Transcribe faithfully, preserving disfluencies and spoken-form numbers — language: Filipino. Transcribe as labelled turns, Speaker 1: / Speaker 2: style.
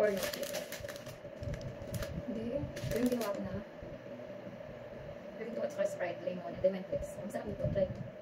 Speaker 1: corn milk dito. Hindi. Ito yung ginawa ko na. Pwede ito at saka Sprite, lemon, and then Mentex. Ang sarap nito. Try.